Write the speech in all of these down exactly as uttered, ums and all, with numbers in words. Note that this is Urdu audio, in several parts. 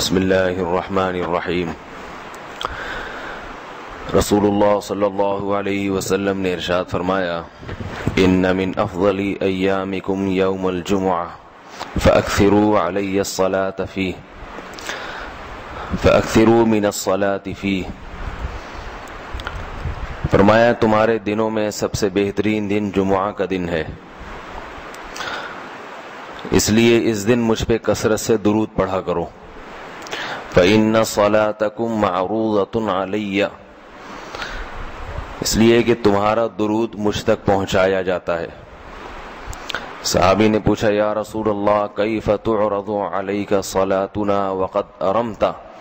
بسم اللہ الرحمن الرحیم۔ رسول اللہ صلی اللہ علیہ وسلم نے ارشاد فرمایا، ان من افضل ایامکم یوم الجمعہ فاکثروا علی الصلاة فیہ فاکثروا من الصلاة فیہ۔ فرمایا تمہارے دنوں میں سب سے بہترین دن جمعہ کا دن ہے، اس لیے اس دن مجھ پہ کثرت سے درود پڑھا کرو۔ فإن صلاتکم معروضۃ علی، اس لیے کہ تمہارا درود مجھ تک پہنچایا جاتا ہے۔ صحابی نے پوچھا، یا رسول اللہ کیف تعرض علیک صلاتنا وقد ارمت،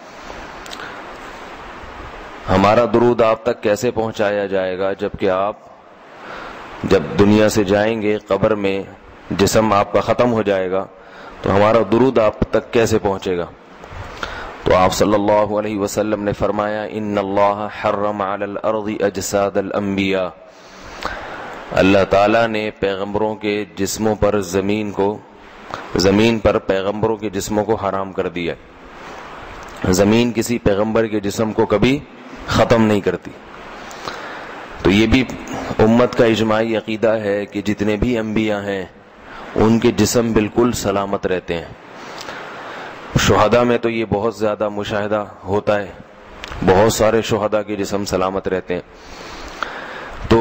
ہمارا درود آپ تک کیسے پہنچایا جائے گا جبکہ آپ جب دنیا سے جائیں گے، قبر میں جسم آپ کا ختم ہو جائے گا، تو ہمارا درود آپ تک کیسے پہنچے گا؟ تو آپ صلی اللہ علیہ وسلم نے فرمایا، ان اللہ حرم علی الارض اجساد الانبیاء، اللہ تعالیٰ نے پیغمبروں کے جسموں پر زمین کو زمین پر پیغمبروں کے جسموں کو حرام کر دیا۔ زمین کسی پیغمبر کے جسم کو کبھی ختم نہیں کرتی۔ تو یہ بھی امت کا اجماعی عقیدہ ہے کہ جتنے بھی انبیاء ہیں ان کے جسم بالکل سلامت رہتے ہیں۔ شہداء میں تو یہ بہت زیادہ مشاہدہ ہوتا ہے، بہت سارے شہداء کے جسم سلامت رہتے ہیں۔ تو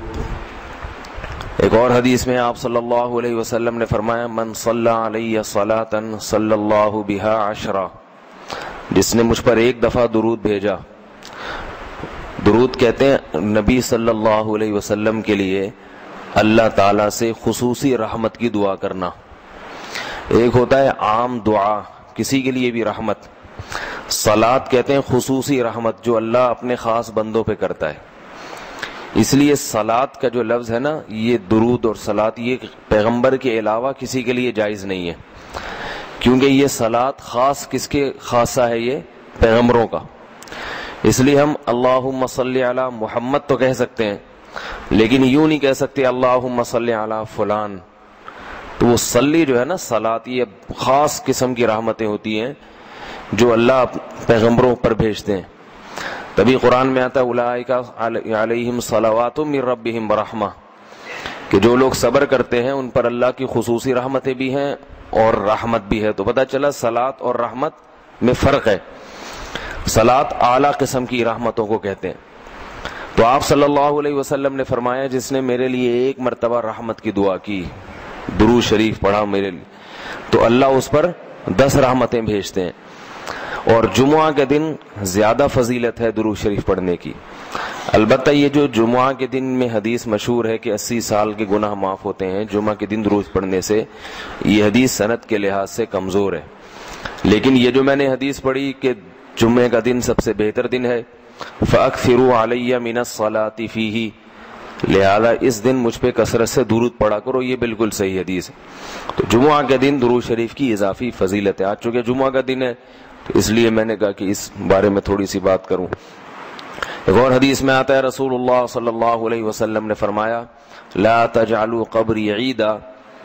ایک اور حدیث میں آپ صلی اللہ علیہ وسلم نے فرمایا، من صلی علی صلاۃ صلی اللہ بہا عشرہ، جس نے مجھ پر ایک دفعہ درود بھیجا۔ درود کہتے ہیں نبی صلی اللہ علیہ وسلم کے لیے اللہ تعالیٰ سے خصوصی رحمت کی دعا کرنا۔ ایک ہوتا ہے عام دعا، کسی کے لیے بھی رحمت، صلات کہتے ہیں خصوصی رحمت جو اللہ اپنے خاص بندوں پہ کرتا ہے۔ اس لیے صلات کا جو لفظ ہے نا، یہ درود اور صلات یہ پیغمبر کے علاوہ کسی کے لیے جائز نہیں ہے، کیونکہ یہ صلات خاص کس کے خاصہ ہے؟ یہ پیغمبروں کا۔ اس لیے ہم اللہم صلی علی محمد تو کہہ سکتے ہیں، لیکن یوں نہیں کہہ سکتے اللہم صلی علی فلان۔ تو وہ صلی جو ہے نا، صلات، یہ خاص قسم کی رحمتیں ہوتی ہیں جو اللہ پیغمبروں پر بھیجتے ہیں۔ تبھی قرآن میں آتا ہے اولئک علیہم صلوات من ربہم ورحمہ، کہ جو لوگ صبر کرتے ہیں ان پر اللہ کی خصوصی رحمتیں بھی ہیں اور رحمت بھی ہے۔ تو پتہ چلا صلات اور رحمت میں فرق ہے۔ صلات اعلیٰ قسم کی رحمتوں کو کہتے ہیں۔ تو آپ صلی اللہ علیہ وسلم نے فرمایا، جس نے میرے لیے ایک مرتبہ رحمت کی دعا کی، درود شریف پڑھا میرے لیے، تو اللہ اس پر دس رحمتیں بھیجتے ہیں۔ اور جمعہ کے دن زیادہ فضیلت ہے درود شریف پڑھنے کی۔ البتہ یہ جو جمعہ کے دن میں حدیث مشہور ہے کہ اسی سال کے گناہ معاف ہوتے ہیں جمعہ کے دن درود پڑھنے سے، یہ حدیث سند کے لحاظ سے کمزور ہے۔ لیکن یہ جو میں نے حدیث پڑھی کہ جمعہ کا دن سب سے بہتر دن ہے، فَأَكْثِرُوا عَلَيَّ مِنَ الصَّلَاةِ فِيهِ، لہذا اس دن مجھ پہ کثرت سے درود پڑھا کرو، یہ بالکل صحیح حدیث ہے۔ تو جمعہ کے دن درود شریف کی اضافی فضیلت ہے۔ آج چونکہ جمعہ کا دن ہے تو اس لیے میں نے کہا کہ اس بارے میں تھوڑی سی بات کروں۔ ایک اور حدیث میں آتا ہے، رسول اللہ صلی اللہ علیہ وسلم نے فرمایا، لا تجعلوا قبری عیدا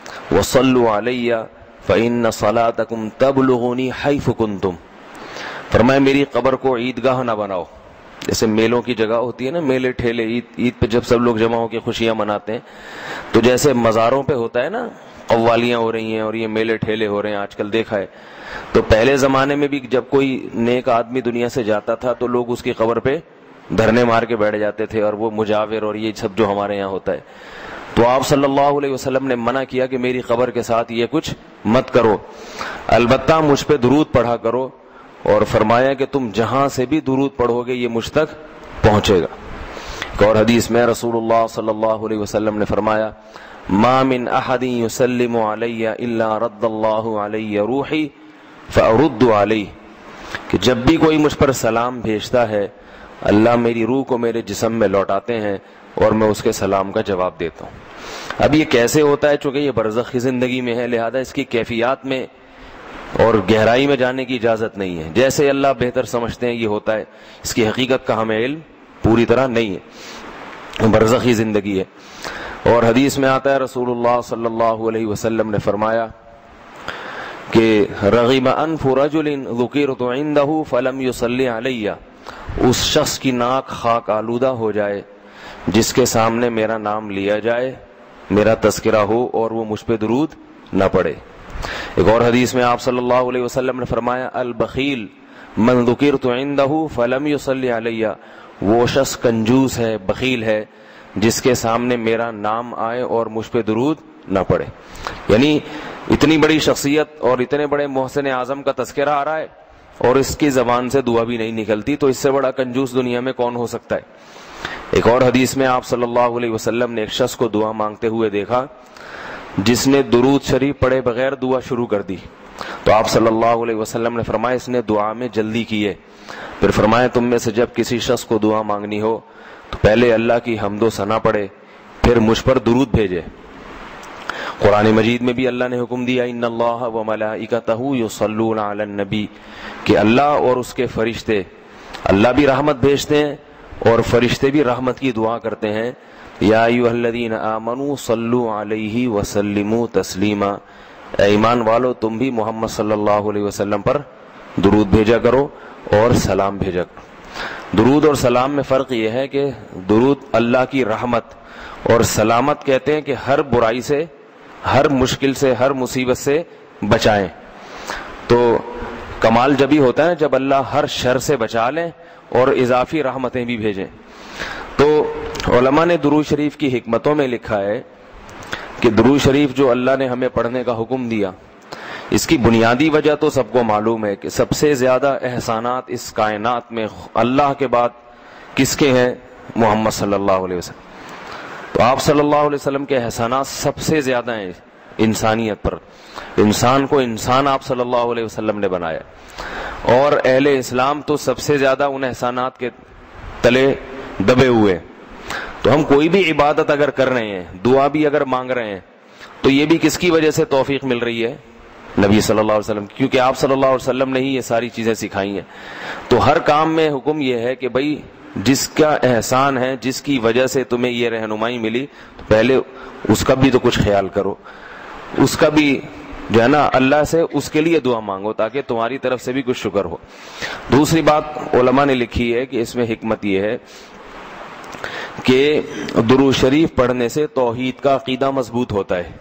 وصلوا علی فإن صلاتکم تبلغنی حیث کنتم۔ فرمایا میری قبر کو عیدگاہ نہ بناؤ، جیسے میلوں کی جگہ ہوتی ہے نا، میلے ٹھیلے، عید عید پہ جب سب لوگ جمع ہو کے خوشیاں مناتے ہیں، تو جیسے مزاروں پہ ہوتا ہے نا، قوالیاں ہو رہی ہیں اور یہ میلے ٹھیلے ہو رہے ہیں، آج کل دیکھا ہے۔ تو پہلے زمانے میں بھی جب کوئی نیک آدمی دنیا سے جاتا تھا تو لوگ اس کی قبر پہ دھرنے مار کے بیٹھ جاتے تھے، اور وہ مجاور اور یہ سب جو ہمارے یہاں ہوتا ہے۔ تو آپ صلی اللہ علیہ وسلم نے منع کیا کہ میری قبر کے ساتھ یہ کچھ مت کرو، البتہ مجھ پہ درود پڑھا کرو، اور فرمایا کہ تم جہاں سے بھی درود پڑھو گے یہ مجھ تک پہنچے گا۔ ایک اور حدیث میں رسول اللہ صلی اللہ علیہ وسلم نے فرمایا، ما من احد یسلم علی الا رد اللہ علی روحی فارد علیہ، کہ جب بھی کوئی مجھ پر سلام بھیجتا ہے اللہ میری روح کو میرے جسم میں لوٹاتے ہیں اور میں اس کے سلام کا جواب دیتا ہوں۔ اب یہ کیسے ہوتا ہے؟ چونکہ یہ برزخ کی زندگی میں ہے، لہذا اس کی کیفیات میں اور گہرائی میں جانے کی اجازت نہیں ہے۔ جیسے اللہ بہتر سمجھتے ہیں یہ ہوتا ہے، اس کی حقیقت کا ہمیں علم پوری طرح نہیں ہے، برزخی زندگی ہے۔ اور حدیث میں آتا ہے رسول اللہ صلی اللہ علیہ وسلم نے فرمایا، کہ رغب انف رجل ذکرت عندہ فلم یصلی علی، اس شخص کی ناک خاک آلودہ ہو جائے جس کے سامنے میرا نام لیا جائے، میرا تذکرہ ہو اور وہ مجھ پہ درود نہ پڑے۔ ایک اور حدیث میں آپ صلی اللہ علیہ وسلم نے فرمایا البخیل من ذکرت عندہ فلم یصلی علی، وہ شخص کنجوس ہے، بخیل ہے جس کے سامنے میرا نام آئے اور مجھ پہ درود نہ پڑے۔ یعنی اتنی بڑی شخصیت اور اتنے بڑے محسن اعظم کا تذکرہ آ رہا ہے اور اس کی زبان سے دعا بھی نہیں نکلتی، تو اس سے بڑا کنجوس دنیا میں کون ہو سکتا ہے۔ ایک اور حدیث میں آپ صلی اللہ علیہ وسلم نے ایک شخص کو دعا مانگتے ہوئے دیکھا جس نے درود شریف پڑھے بغیر دعا شروع کر دی، تو آپ صلی اللہ علیہ وسلم نے فرمایا اس نے دعا میں جلدی کی ہے۔ پھر فرمایا تم میں سے جب کسی شخص کو دعا مانگنی ہو تو پہلے اللہ کی حمد و ثنا پڑھے، پھر مجھ پر درود بھیجے۔ قرآن مجید میں بھی اللہ نے حکم دیا ان اللہ و ملائکتہ یصلون علی النبی، کہ اللہ اور اس کے فرشتے، اللہ بھی رحمت بھیجتے ہیں اور فرشتے بھی رحمت کی دعا کرتے ہیں۔ یا ایھا الذین آمنوا صلوا علیہ وسلموا تسلیما، اے ایمان والو تم بھی محمد صلی اللہ علیہ وسلم پر درود بھیجا کرو اور سلام بھیجا کرو۔ درود اور سلام میں فرق یہ ہے کہ درود اللہ کی رحمت اور سلامت کہتے ہیں کہ ہر برائی سے، ہر مشکل سے، ہر مصیبت سے بچائیں۔ تو کمال جبھی ہوتا ہے جب اللہ ہر شر سے بچا لیں اور اضافی رحمتیں بھی بھیجیں۔ تو علماء نے درود شریف کی حکمتوں میں لکھا ہے کہ درود شریف جو اللہ نے ہمیں پڑھنے کا حکم دیا، اس کی بنیادی وجہ تو سب کو معلوم ہے کہ سب سے زیادہ احسانات اس کائنات میں اللہ کے بعد کس کے ہیں؟ محمد صلی اللہ علیہ وسلم۔ تو آپ صلی اللہ علیہ وسلم کے احسانات سب سے زیادہ ہیں انسانیت پر، انسان کو انسان آپ صلی اللہ علیہ وسلم نے بنایا، اور اہل اسلام تو سب سے زیادہ ان احسانات کے تلے دبے ہوئے۔ تو ہم کوئی بھی عبادت اگر کر رہے ہیں، دعا بھی اگر مانگ رہے ہیں، تو یہ بھی کس کی وجہ سے توفیق مل رہی ہے؟ نبی صلی اللہ علیہ وسلم، کیونکہ آپ صلی اللہ علیہ وسلم نے ہی یہ ساری چیزیں سکھائی ہیں۔ تو ہر کام میں حکم یہ ہے کہ بھائی جس کا احسان ہے، جس کی وجہ سے تمہیں یہ رہنمائی ملی، تو پہلے اس کا بھی تو کچھ خیال کرو، اس کا بھی جو ہے نا اللہ سے اس کے لیے دعا مانگو تاکہ تمہاری طرف سے بھی کچھ شکر ہو۔ دوسری بات علماء نے لکھی ہے کہ اس میں حکمت یہ ہے کہ درود شریف پڑھنے سے توحید کا عقیدہ مضبوط ہوتا ہے۔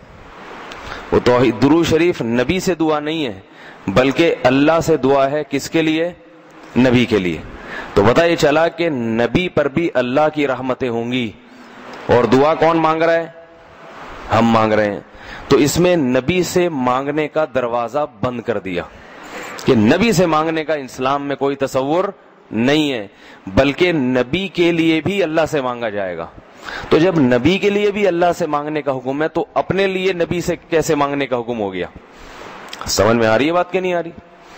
وہ توحید، درود شریف نبی سے دعا نہیں ہے بلکہ اللہ سے دعا ہے، کس کے لیے؟ نبی کے لیے۔ تو پتہ یہ چلا کہ نبی پر بھی اللہ کی رحمتیں ہوں گی، اور دعا کون مانگ رہا ہے؟ ہم مانگ رہے ہیں۔ تو اس میں نبی سے مانگنے کا دروازہ بند کر دیا کہ نبی سے مانگنے کا اسلام میں کوئی تصور نہیں ہے، بلکہ نبی کے لیے بھی اللہ سے مانگا جائے گا۔ تو جب نبی کے لیے بھی اللہ سے مانگنے کا حکم ہے تو اپنے لیے نبی سے کیسے مانگنے کا حکم ہو گیا؟ سمجھ میں آ رہی ہے بات کہ نہیں آ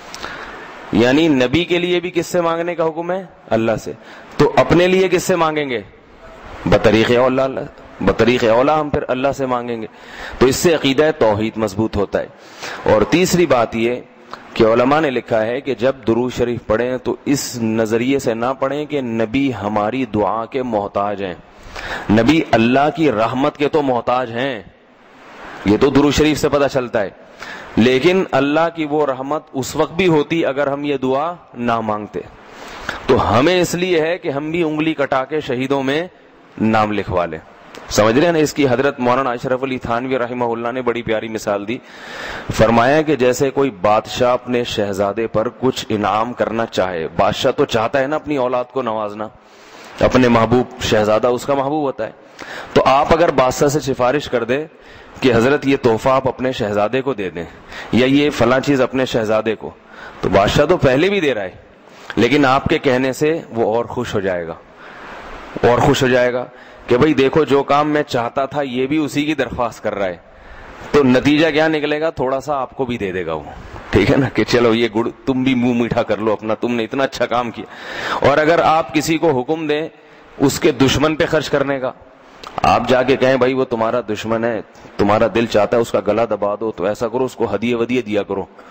رہی؟ یعنی نبی کے لیے بھی کس سے مانگنے کا حکم ہے؟ اللہ سے۔ تو اپنے لیے کس سے مانگیں گے؟ بطریق اولا، بطریق اولا ہم پھر اللہ سے مانگیں گے۔ تو اس سے عقیدہ توحید مضبوط ہوتا ہے۔ اور تیسری بات یہ کہ علماء نے لکھا ہے کہ جب درود شریف پڑھیں تو اس نظریے سے نہ پڑھیں کہ نبی ہماری دعا کے محتاج ہیں، نبی اللہ کی رحمت کے تو محتاج ہیں، یہ تو درود شریف سے پتہ چلتا ہے، لیکن اللہ کی وہ رحمت اس وقت بھی ہوتی اگر ہم یہ دعا نہ مانگتے۔ تو ہمیں اس لیے ہے کہ ہم بھی انگلی کٹا کے شہیدوں میں نام لکھوا لیں۔ سمجھ رہے ہیں نا؟ اس کی حضرت مولانا اشرف علی تھانوی رحمہ اللہ نے بڑی پیاری مثال دی، فرمایا کہ جیسے کوئی بادشاہ اپنے شہزادے پر کچھ انعام کرنا چاہے، بادشاہ تو چاہتا ہے نا اپنی اولاد کو نوازنا، اپنے محبوب شہزادہ اس کا محبوب ہوتا ہے، تو آپ اگر بادشاہ سے سفارش کر دیں کہ حضرت یہ تحفہ آپ اپنے شہزادے کو دے دیں یا یہ فلاں چیز اپنے شہزادے کو، تو بادشاہ تو پہلے بھی دے رہا ہے، لیکن آپ کے کہنے سے وہ اور خوش ہو جائے گا، اور خوش ہو جائے گا کہ بھئی دیکھو جو کام میں چاہتا تھا یہ بھی اسی کی درخواست کر رہا ہے، تو نتیجہ کیا نکلے گا؟ تھوڑا سا آپ کو بھی دے دے گا وہ، ٹھیک ہے نا، کہ چلو یہ گڑ تم بھی منہ میٹھا کر لو اپنا، تم نے اتنا اچھا کام کیا۔ اور اگر آپ کسی کو حکم دیں اس کے دشمن پہ خرچ کرنے کا، آپ جا کے کہیں بھائی وہ تمہارا دشمن ہے، تمہارا دل چاہتا ہے اس کا گلا دبا دو، تو ایسا کرو اس کو ہدیے ودیے دیا کرو،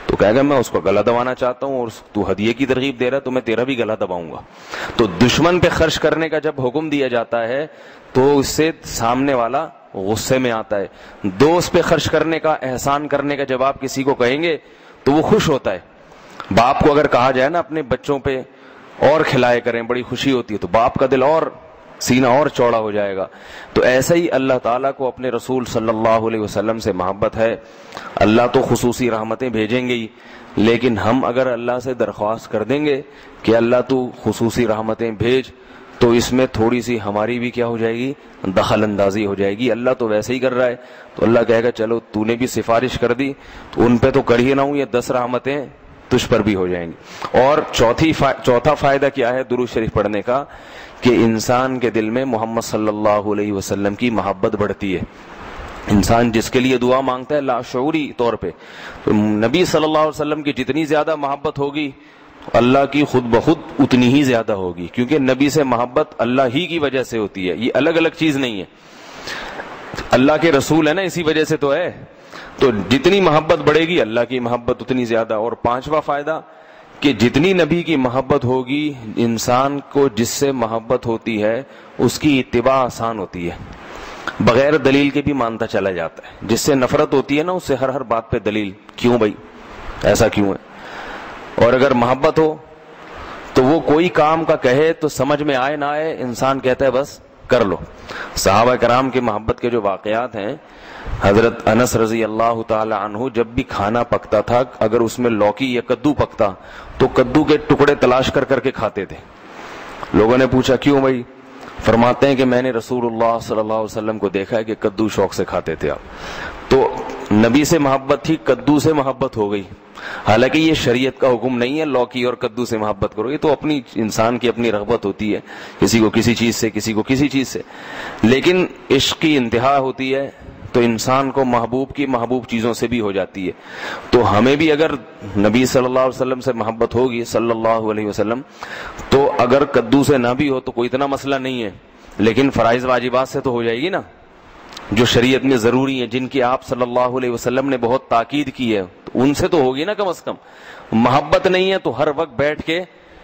تو کہے گا میں اس کو گلا دبانا چاہتا ہوں اور تو ہدیے کی ترغیب دے رہا ہے تو میں تیرا بھی گلا دباؤں گا. تو دشمن پہ خرچ کرنے کا جب حکم دیا جاتا ہے تو اس سے سامنے والا غصے میں آتا ہے. دوست پہ خرچ کرنے کا، احسان کرنے کا جب آپ کسی کو کہیں گے تو وہ خوش ہوتا ہے. باپ کو اگر کہا جائے نا اپنے بچوں پہ اور کھلائے کریں، بڑی خوشی ہوتی ہے، تو باپ کا دل اور سینہ اور چوڑا ہو جائے گا. تو ایسا ہی اللہ تعالیٰ کو اپنے رسول صلی اللہ علیہ وسلم سے محبت ہے. اللہ تو خصوصی رحمتیں بھیجیں گے ہی، لیکن ہم اگر اللہ سے درخواست کر دیں گے کہ اللہ تو خصوصی رحمتیں بھیج، تو اس میں تھوڑی سی ہماری بھی کیا ہو جائے گی، دخل اندازی ہو جائے گی. اللہ تو ویسے ہی کر رہا ہے، تو اللہ کہے گا چلو تو نے بھی سفارش کر دی تو ان پہ تو کر ہی نہ ہوں، یہ دس رحمتیں تجھ پر بھی ہو جائیں گی. اور چوتھی فا... چوتھا فائدہ کیا ہے درود شریف پڑھنے کا، کہ انسان کے دل میں محمد صلی اللہ علیہ وسلم کی محبت بڑھتی ہے. انسان جس کے لیے دعا مانگتا ہے لاشعوری طور پہ، تو نبی صلی اللہ علیہ وسلم کی جتنی زیادہ محبت ہوگی اللہ کی خود بخود اتنی ہی زیادہ ہوگی، کیونکہ نبی سے محبت اللہ ہی کی وجہ سے ہوتی ہے، یہ الگ الگ چیز نہیں ہے. اللہ کے رسول ہے نا، اسی وجہ سے تو ہے. تو جتنی محبت بڑھے گی اللہ کی محبت اتنی زیادہ. اور پانچواں فائدہ کہ جتنی نبی کی محبت ہوگی، انسان کو جس سے محبت ہوتی ہے اس کی اتباع آسان ہوتی ہے، بغیر دلیل کے بھی مانتا چلا جاتا ہے. جس سے نفرت ہوتی ہے نا، اس سے ہر ہر بات پہ دلیل، کیوں بھائی ایسا کیوں ہے. اور اگر محبت ہو تو وہ کوئی کام کا کہے تو سمجھ میں آئے نہ آئے، انسان کہتا ہے بس کر لو. صحابہ کرام کی محبت کے جو واقعات ہیں، حضرت انس رضی اللہ تعالی عنہ جب بھی کھانا پکتا تھا، اگر اس میں لوکی یا کدو پکتا تو کدو کے ٹکڑے تلاش کر کر کے کھاتے تھے. لوگوں نے پوچھا کیوں بھائی؟ فرماتے ہیں کہ میں نے رسول اللہ صلی اللہ علیہ وسلم کو دیکھا ہے کہ کدو شوق سے کھاتے تھے آپ. تو نبی سے محبت تھی، کدو سے محبت ہو گئی. حالانکہ یہ شریعت کا حکم نہیں ہے لوکی اور کدو سے محبت کرو، یہ تو اپنی انسان کی اپنی رغبت ہوتی ہے، کسی کو کسی چیز سے، کسی کو کسی چیز سے. لیکن عشق کی انتہا ہوتی ہے تو انسان کو محبوب کی محبوب چیزوں سے بھی ہو جاتی ہے. تو ہمیں بھی اگر نبی صلی اللہ علیہ وسلم سے محبت ہوگی صلی اللہ علیہ وسلم، تو اگر کدو سے نہ بھی ہو تو کوئی اتنا مسئلہ نہیں ہے، لیکن فرائض واجبات سے تو ہو جائے گی نا، جو شریعت میں ضروری ہیں، جن کی آپ صلی اللہ علیہ وسلم نے بہت تاکید کی ہے، ان سے تو ہوگی نا کم از کم. محبت نہیں ہے تو ہر وقت بیٹھ کے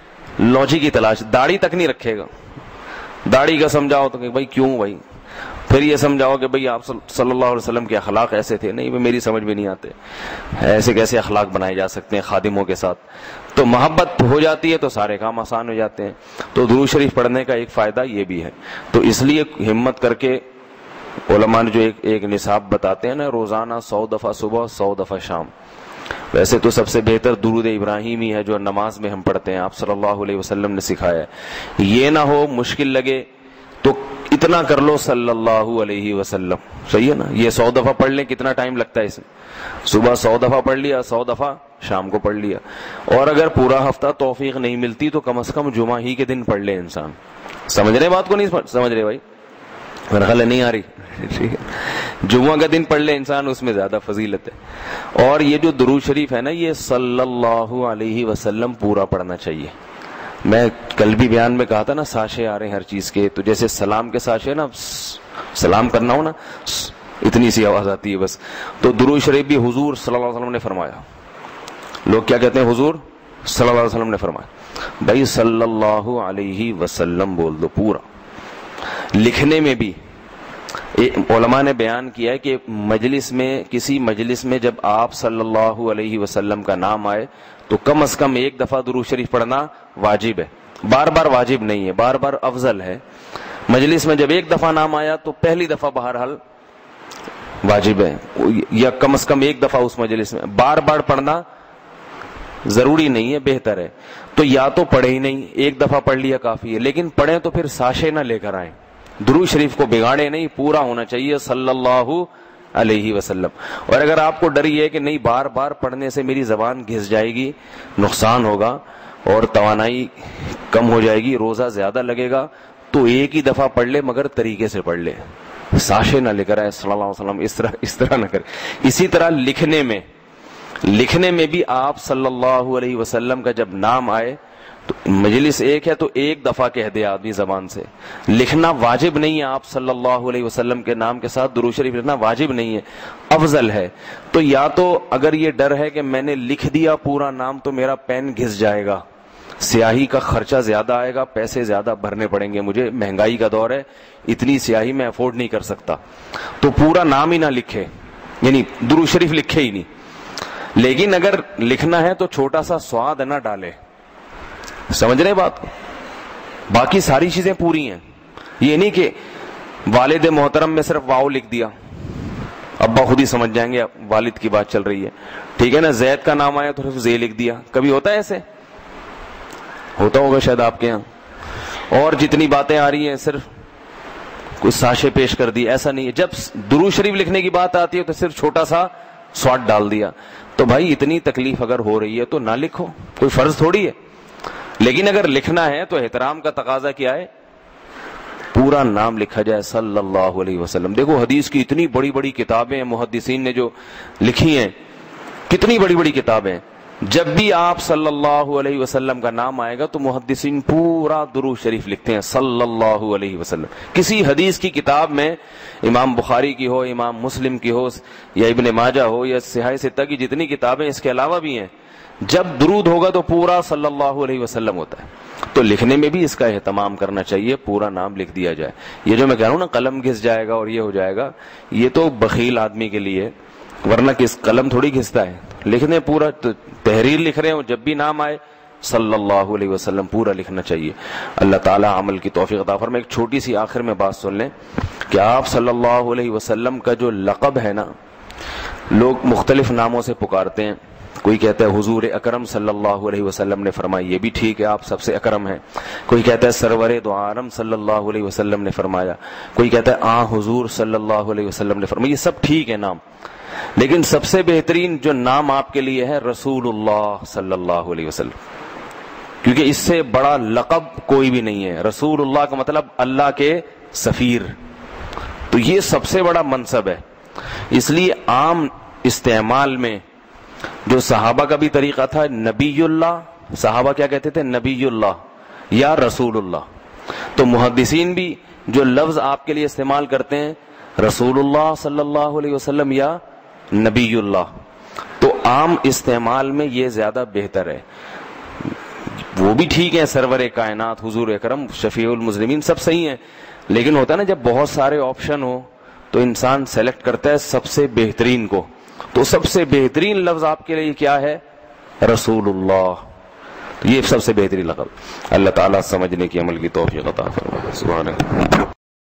لوجی کی تلاش، داڑھی تک نہیں رکھے گا. داڑھی کا سمجھاؤ تو کہ بھائی کیوں بھائی، پھر یہ سمجھاؤ کہ بھئی آپ صلی اللہ علیہ وسلم کے اخلاق ایسے تھے، نہیں میری سمجھ میں نہیں آتے، ایسے کیسے اخلاق بنائے جا سکتے ہیں خادموں کے ساتھ. تو محبت ہو جاتی ہے تو سارے کام آسان ہو جاتے ہیں. تو درود شریف پڑھنے کا ایک فائدہ یہ بھی ہے. تو اس لیے ہمت کر کے علماء نے جو ایک ایک نصاب بتاتے ہیں نا، روزانہ سو دفعہ صبح سو دفعہ شام. ویسے تو سب سے بہتر درود ابراہیمی ہے جو نماز میں ہم پڑھتے ہیں، آپ صلی اللہ علیہ وسلم نے سکھایا ہے. یہ نہ ہو مشکل لگے تو اتنا کر لو صلی اللہ علیہ وسلم، صحیح ہے نا. یہ سو دفعہ پڑھ لیں، کتنا ٹائم لگتا ہے اس میں؟ صبح سو دفعہ پڑھ لیا، سو دفعہ شام کو پڑھ لیا. اور اگر پورا ہفتہ توفیق نہیں ملتی تو کم از کم جمعہ ہی کے دن پڑھ لے انسان. سمجھ رہے بات کو؟ نہیں سمجھ رہے بھائی؟ میرا خیال نہیں آ رہی. ٹھیک ہے، جمعہ کا دن پڑھ لے انسان، اس میں زیادہ فضیلت ہے. اور یہ جو درود شریف ہے نا، یہ صلی اللہ علیہ وسلم پورا پڑھنا چاہیے. میں کل بھی بیان میں کہا تھا نا، ساشے آ رہے ہیں ہر چیز کے، تو جیسے سلام کے ساشے نا، سلام کرنا ہو نا اتنی سی آواز آتی ہے بس. تو درود شریف بھی حضور صلی اللہ علیہ وسلم نے فرمایا. لوگ کیا کہتے ہیں؟ حضور صلی اللہ علیہ وسلم نے فرمایا. بھائی صلی اللہ علیہ وسلم بول دو پورا. لکھنے میں بھی علماء نے بیان کیا ہے کہ مجلس میں، کسی مجلس میں جب آپ صلی اللہ علیہ وسلم کا نام آئے تو کم از کم ایک دفعہ درود شریف پڑھنا واجب ہے. بار بار واجب نہیں ہے، بار بار افضل ہے. مجلس میں جب ایک دفعہ نام آیا تو پہلی دفعہ بہرحال واجب ہے، یا کم از کم ایک دفعہ اس مجلس میں. بار بار پڑھنا ضروری نہیں ہے، بہتر ہے. تو یا تو پڑھے ہی نہیں، ایک دفعہ پڑھ لیا کافی ہے، لیکن پڑھیں تو پھر ساشے نہ لے کر آئیں. درود شریف کو بگاڑے نہیں، پورا ہونا چاہیے صلی اللہ علیہ وسلم. اور اگر آپ کو ڈر یہ ہے کہ نہیں بار بار پڑھنے سے میری زبان گھس جائے گی، نقصان ہوگا اور توانائی کم ہو جائے گی، روزہ زیادہ لگے گا، تو ایک ہی دفعہ پڑھ لے مگر طریقے سے پڑھ لے، ساشے نہ لے کر آئے صلی اللہ علیہ وسلم، اس طرح اس طرح نہ کرے. اسی طرح لکھنے میں لکھنے میں بھی آپ صلی اللہ علیہ وسلم کا جب نام آئے تو مجلس ایک ہے تو ایک دفعہ کہہ دے آدمی زبان سے. لکھنا واجب نہیں ہے, آپ صلی اللہ علیہ وسلم کے نام کے ساتھ درود شریف لکھنا واجب نہیں ہے, افضل ہے. تو یا تو اگر یہ ڈر ہے کہ میں نے لکھ دیا پورا نام تو میرا پین گھس جائے گا, سیاہی کا خرچہ زیادہ آئے گا, پیسے زیادہ بھرنے پڑیں گے مجھے, مہنگائی کا دور ہے, اتنی سیاہی میں افورڈ نہیں کر سکتا, تو پورا نام ہی نہ لکھے, یعنی درود شریف لکھے ہی نہیں. لیکن اگر لکھنا ہے تو چھوٹا سا سواد نہ ڈالے, سمجھ رہے بات کو, باقی ساری چیزیں پوری ہیں. یہ نہیں کہ والد محترم میں صرف واؤ لکھ دیا, ابا خود ہی سمجھ جائیں گے والد کی بات چل رہی ہے, ٹھیک ہے نا, زید کا نام آیا تو صرف زے لکھ دیا. کبھی ہوتا ہے ایسے؟ ہوتا ہوگا شاید آپ کے یہاں. اور جتنی باتیں آ رہی ہیں صرف کچھ ساشے پیش کر دی, ایسا نہیں ہے. جب درود شریف لکھنے کی بات آتی ہے تو صرف چھوٹا سا سواد ڈال دیا. تو بھائی اتنی تکلیف اگر ہو رہی ہے تو نہ لکھو, کوئی فرض تھوڑی ہے. لیکن اگر لکھنا ہے تو احترام کا تقاضا کیا ہے, پورا نام لکھا جائے صلی اللہ علیہ وسلم. دیکھو حدیث کی اتنی بڑی بڑی کتابیں محدثین نے جو لکھی ہیں, کتنی بڑی بڑی کتابیں, جب بھی آپ صلی اللہ علیہ وسلم کا نام آئے گا تو محدثین پورا درود شریف لکھتے ہیں صلی اللہ علیہ وسلم. کسی حدیث کی کتاب میں, امام بخاری کی ہو, امام مسلم کی ہو, یا ابن ماجہ ہو, یا صحیح ستہ کی جتنی کتابیں اس کے علاوہ بھی ہیں, جب درود ہوگا تو پورا صلی اللہ علیہ وسلم ہوتا ہے. تو لکھنے میں بھی اس کا اہتمام کرنا چاہیے, پورا نام لکھ دیا جائے. یہ جو میں کہہ رہا ہوں نا قلم گھس جائے گا اور یہ ہو جائے گا, یہ تو بخیل آدمی کے لیے, ورنہ کس قلم تھوڑی گھستا ہے. لکھنے پورا تحریر لکھ رہے ہوں, جب بھی نام آئے صلی اللہ علیہ وسلم پورا لکھنا چاہیے. اللہ تعالیٰ عمل کی توفیق عطا فرمائے. ایک چھوٹی سی آخر میں بات سن لیں کہ آپ صلی اللہ علیہ وسلم کا جو لقب ہے نا, لوگ مختلف ناموں سے پکارتے ہیں. کوئی کہتا ہے حضور اکرم صلی اللہ علیہ وسلم نے فرمایا, یہ بھی ٹھیک ہے, آپ سب سے اکرم ہیں. کوئی کہتا ہے سرور دو عالم صلی اللہ علیہ وسلم نے فرمایا. کوئی کہتا ہے آ حضور صلی اللہ علیہ وسلم نے فرمایا. یہ سب ٹھیک ہے نام, لیکن سب سے بہترین جو نام آپ کے لیے ہے رسول اللہ صلی اللہ علیہ وسلم, کیونکہ اس سے بڑا لقب کوئی بھی نہیں ہے. رسول اللہ کا مطلب اللہ کے سفیر, تو یہ سب سے بڑا منصب ہے. اس لیے عام استعمال میں جو صحابہ کا بھی طریقہ تھا, نبی اللہ, صحابہ کیا کہتے تھے, نبی اللہ یا رسول اللہ. تو محدثین بھی جو لفظ آپ کے لیے استعمال کرتے ہیں رسول اللہ صلی اللہ علیہ وسلم یا نبی اللہ, تو عام استعمال میں یہ زیادہ بہتر ہے. وہ بھی ٹھیک ہے, سرور کائنات, حضور اکرم, شفیع المذنبین, سب صحیح ہیں. لیکن ہوتا ہے نا جب بہت سارے آپشن ہو تو انسان سیلیکٹ کرتا ہے سب سے بہترین کو. تو سب سے بہترین لفظ آپ کے لیے کیا ہے, رسول اللہ. یہ سب سے بہترین لقب. اللہ تعالیٰ سمجھنے کی عمل کی توفیق عطا فرمائے. سبحان اللہ.